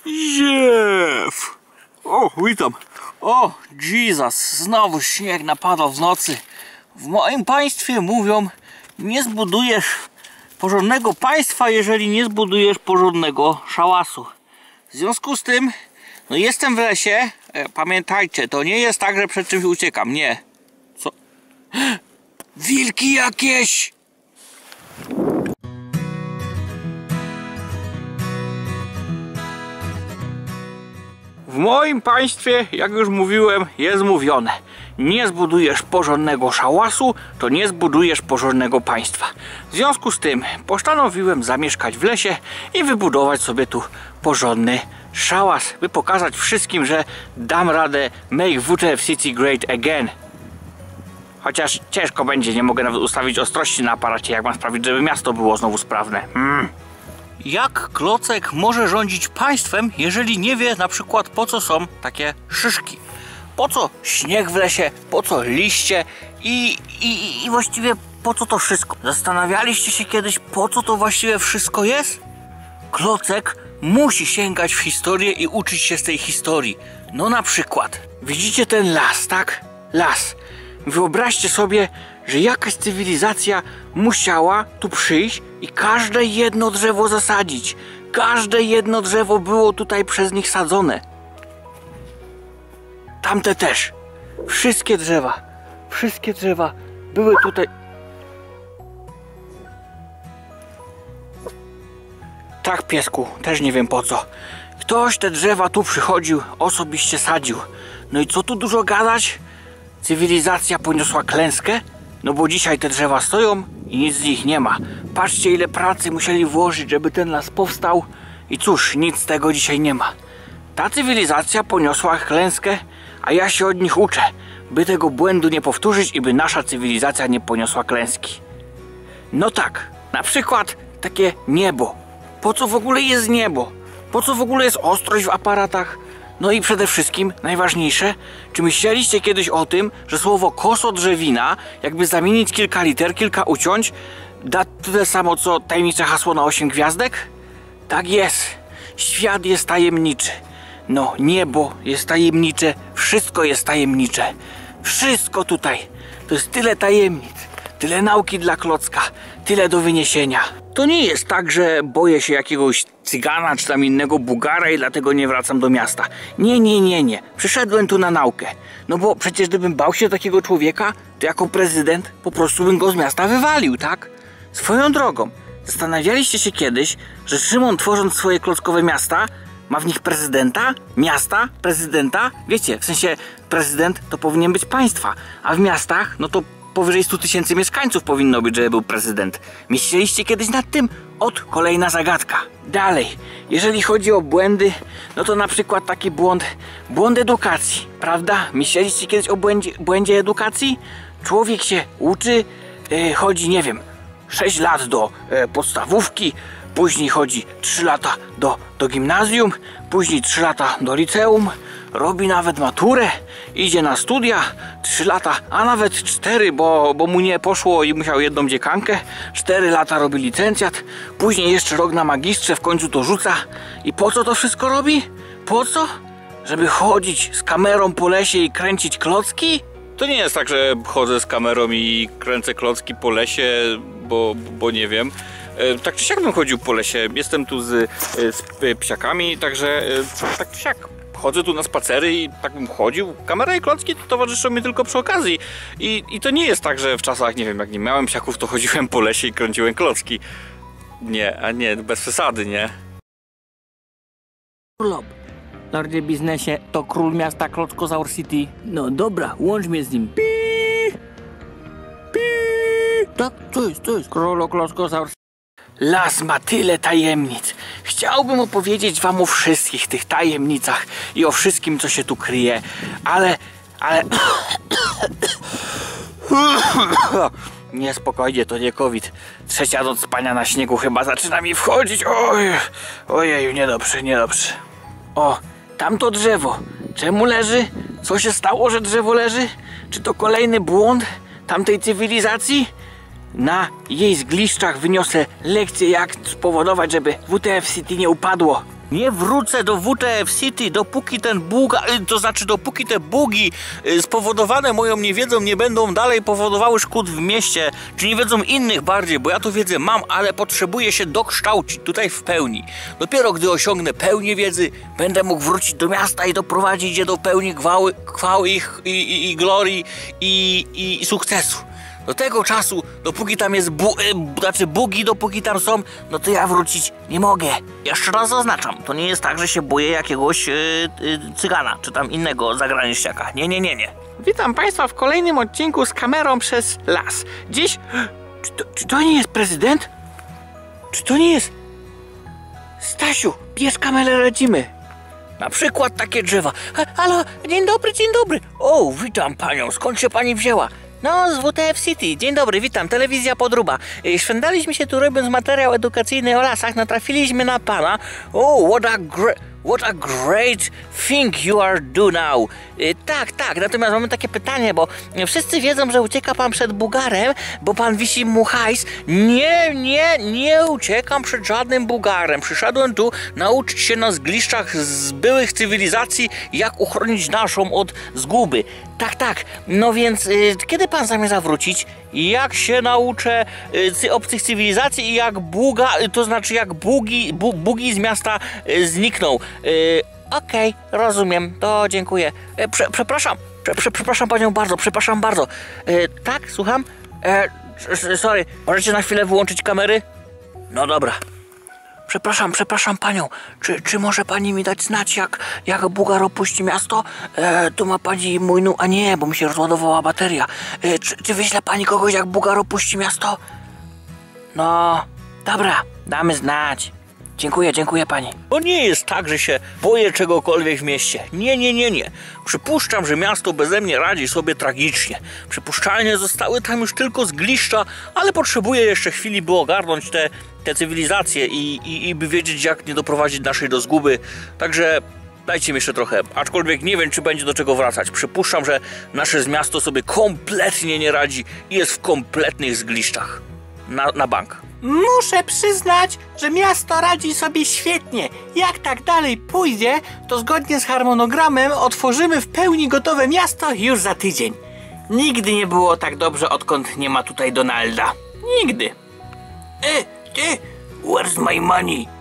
Ziew! O, witam. O, Jesus, znowu śnieg napadał w nocy. W moim państwie mówią, nie zbudujesz porządnego państwa, jeżeli nie zbudujesz porządnego szałasu. W związku z tym, no jestem w lesie. Pamiętajcie, to nie jest tak, że przed czymś uciekam. Nie. Co? Wilki jakieś! W moim państwie, jak już mówiłem, jest mówione: nie zbudujesz porządnego szałasu, to nie zbudujesz porządnego państwa. W związku z tym postanowiłem zamieszkać w lesie i wybudować sobie tu porządny szałas, by pokazać wszystkim, że dam radę make WTF City great again. Chociaż ciężko będzie, nie mogę nawet ustawić ostrości na aparacie, jak mam sprawić, żeby miasto było znowu sprawne. Jak klocek może rządzić państwem, jeżeli nie wie na przykład, po co są takie szyszki? Po co śnieg w lesie? Po co liście? I właściwie po co to wszystko? Zastanawialiście się kiedyś, po co to właściwie wszystko jest? Klocek musi sięgać w historię i uczyć się z tej historii. No na przykład, widzicie ten las, tak? Las. Wyobraźcie sobie, że jakaś cywilizacja musiała tu przyjść i każde jedno drzewo zasadzić. Każde jedno drzewo było tutaj przez nich sadzone. Tamte też. Wszystkie drzewa były tutaj. Tak, piesku, też nie wiem po co. Ktoś te drzewa tu przychodził, osobiście sadził. No i co tu dużo gadać? Cywilizacja poniosła klęskę, no bo dzisiaj te drzewa stoją i nic z nich nie ma. Patrzcie, ile pracy musieli włożyć, żeby ten las powstał i cóż, nic z tego dzisiaj nie ma. Ta cywilizacja poniosła klęskę, a ja się od nich uczę, by tego błędu nie powtórzyć i by nasza cywilizacja nie poniosła klęski. No tak, na przykład takie niebo. Po co w ogóle jest niebo? Po co w ogóle jest ostrość w aparatach? No i przede wszystkim, najważniejsze, czy myśleliście kiedyś o tym, że słowo kosodrzewina, jakby zamienić kilka liter, kilka uciąć, da tyle samo co tajemnicze hasło na 8 gwiazdek? Tak jest. Świat jest tajemniczy. No, niebo jest tajemnicze, wszystko jest tajemnicze. Wszystko tutaj. To jest tyle tajemnic, tyle nauki dla klocka, tyle do wyniesienia. To nie jest tak, że boję się jakiegoś cygana czy tam innego Bułgara i dlatego nie wracam do miasta. Nie. Przyszedłem tu na naukę. No bo przecież gdybym bał się takiego człowieka, to jako prezydent po prostu bym go z miasta wywalił, tak? Swoją drogą, zastanawialiście się kiedyś, że Szymon, tworząc swoje klockowe miasta, ma w nich prezydenta, miasta, prezydenta? Wiecie, w sensie prezydent to powinien być państwa, a w miastach no to powyżej 100 000 mieszkańców powinno być, żeby był prezydent. Myśleliście kiedyś nad tym? Kolejna zagadka. Dalej, jeżeli chodzi o błędy, no to na przykład taki błąd edukacji, prawda? Myśleliście kiedyś o błędzie edukacji? Człowiek się uczy, chodzi, nie wiem, 6 lat do podstawówki, później chodzi 3 lata do gimnazjum, później 3 lata do liceum, robi nawet maturę, idzie na studia, 3 lata, a nawet 4, bo mu nie poszło i musiał jedną dziekankę, 4 lata robi licencjat, później jeszcze rok na magistrze, w końcu to rzuca. I po co to wszystko robi? Po co? Żeby chodzić z kamerą po lesie i kręcić klocki? To nie jest tak, że chodzę z kamerą i kręcę klocki po lesie, bo nie wiem. Tak czy siak bym chodził po lesie, jestem tu z psiakami, także tak czy siak chodzę tu na spacery i tak bym chodził. Kamera i klocki to towarzyszą mi tylko przy okazji. I to nie jest tak, że w czasach, nie wiem, jak nie miałem psiaków, to chodziłem po lesie i kręciłem klocki. Nie, bez przesady, nie? Urlop. Lordzie biznesie, to król miasta Klockozaur City. No dobra, łącz mnie z nim. Tak, co jest? Królu Klockozaur City. Las ma tyle tajemnic. Chciałbym opowiedzieć wam o wszystkich tych tajemnicach i o wszystkim, co się tu kryje, ale... Nie, spokojnie, to nie COVID. 3. noc spania na śniegu chyba zaczyna mi wchodzić. Ojeju, niedobrze. O, tamto drzewo. Czemu leży? Co się stało, że drzewo leży? Czy to kolejny błąd tamtej cywilizacji? Na jej zgliszczach wyniosę lekcję, jak spowodować, żeby WTF City nie upadło. Nie wrócę do WTF City, dopóki ten dopóki te bugi spowodowane moją niewiedzą nie będą dalej powodowały szkód w mieście, czy niewiedzą innych bardziej, bo ja tu wiedzę mam, ale potrzebuję się dokształcić tutaj w pełni. Dopiero gdy osiągnę pełnię wiedzy, będę mógł wrócić do miasta i doprowadzić je do pełni chwały i glorii i sukcesu. Do tego czasu, dopóki tam jest bugi, dopóki tam są, no to ja wrócić nie mogę. Jeszcze raz zaznaczam, to nie jest tak, że się boję jakiegoś cygana, czy tam innego zagraniczniaka. Nie. Witam Państwa w kolejnym odcinku z kamerą przez las. Dziś... Czy to nie jest prezydent? Czy to nie jest... Stasiu, bierz kamerę, lecimy. Na przykład takie drzewa. Halo, dzień dobry. O, witam panią, skąd się pani wzięła? No, z WTF City. Dzień dobry, witam. Telewizja Podróba. Szwendaliśmy się tu robiąc materiał edukacyjny o lasach. Natrafiliśmy na pana. Oh, what a great thing you are do now. Tak. Natomiast mamy takie pytanie, bo wszyscy wiedzą, że ucieka pan przed Bugarem, bo pan wisi mu hajs. Nie uciekam przed żadnym Bugarem. Przyszedłem tu nauczyć się na zgliszczach z byłych cywilizacji, jak uchronić naszą od zguby. Tak. No więc kiedy pan zamierza wrócić? Jak się nauczę obcych cywilizacji i jak jak bugi z miasta znikną. Okej, rozumiem, to dziękuję. Przepraszam panią bardzo, przepraszam bardzo. Tak, słucham? Sorry, możecie na chwilę wyłączyć kamery? No dobra. Przepraszam panią, czy może pani mi dać znać, jak Bugar opuści miasto? Tu ma pani mój a nie, bo mi się rozładowała bateria. Czy wyśle pani kogoś, jak Bugar opuści miasto? No, dobra, damy znać. Dziękuję pani. Bo nie jest tak, że się boję czegokolwiek w mieście. Nie. Przypuszczam, że miasto beze mnie radzi sobie tragicznie. Przypuszczalnie zostały tam już tylko zgliszcza, ale potrzebuję jeszcze chwili, by ogarnąć te cywilizacje i by wiedzieć, jak nie doprowadzić naszej do zguby. Także dajcie mi jeszcze trochę, aczkolwiek nie wiem, czy będzie do czego wracać. Przypuszczam, że nasze miasto sobie kompletnie nie radzi i jest w kompletnych zgliszczach. Na bank. Muszę przyznać, że miasto radzi sobie świetnie. Jak tak dalej pójdzie, to zgodnie z harmonogramem otworzymy w pełni gotowe miasto już za tydzień. Nigdy nie było tak dobrze, odkąd nie ma tutaj Donalda. Nigdy. Ty, where's my money?